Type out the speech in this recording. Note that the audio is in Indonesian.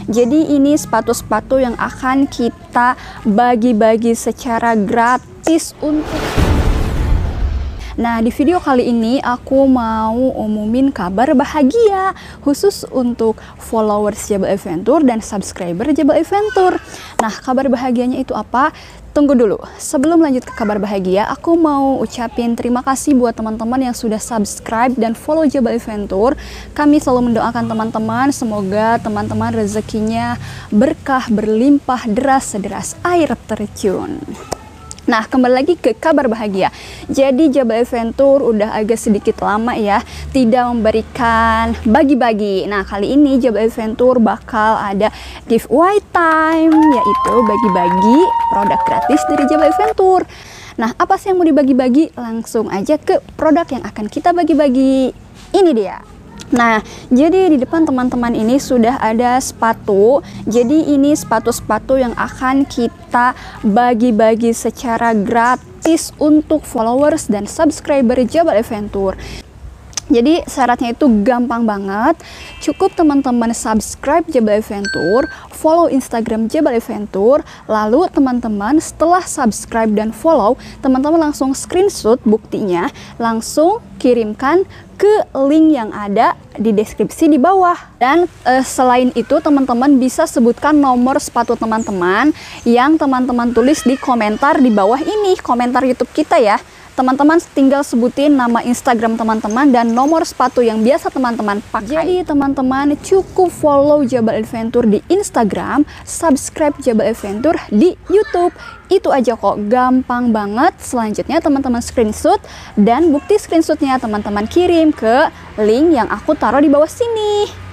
Jadi ini sepatu-sepatu yang akan kita bagi-bagi secara gratis untuk. Nah, di video kali ini aku mau umumin kabar bahagia khusus untuk followers Jabal Adventure dan subscriber Jabal Adventure. Nah, kabar bahagianya itu apa? Tunggu dulu, sebelum lanjut ke kabar bahagia, aku mau ucapin terima kasih buat teman-teman yang sudah subscribe dan follow Jabal Adventure. Kami selalu mendoakan teman-teman, semoga teman-teman rezekinya berkah, berlimpah, deras air terjun. Nah, kembali lagi ke kabar bahagia. Jadi Jabal Adventure udah agak sedikit lama ya tidak memberikan bagi-bagi. Nah, kali ini Jabal Adventure bakal ada giveaway time, yaitu bagi-bagi produk gratis dari Jabal Adventure. Nah, apa sih yang mau dibagi-bagi? Langsung aja ke produk yang akan kita bagi-bagi. Ini dia. Nah, jadi di depan teman-teman ini sudah ada sepatu. Jadi ini sepatu-sepatu yang akan kita bagi-bagi secara gratis untuk followers dan subscriber Jabal Adventure. Jadi syaratnya itu gampang banget. Cukup teman-teman subscribe Jabal Adventure, follow Instagram Jabal Adventure, lalu teman-teman setelah subscribe dan follow, teman-teman langsung screenshot buktinya, langsung kirimkan ke link yang ada di deskripsi di bawah. Dan selain itu teman-teman bisa sebutkan nomor sepatu teman-teman yang teman-teman tulis di komentar di bawah ini, komentar YouTube kita ya. Teman-teman tinggal sebutin nama Instagram teman-teman dan nomor sepatu yang biasa teman-teman pakai. Jadi teman-teman cukup follow Jabal Adventure di Instagram, subscribe Jabal Adventure di YouTube. Itu aja kok, gampang banget. Selanjutnya teman-teman screenshot dan bukti screenshotnya teman-teman kirim ke link yang aku taruh di bawah sini.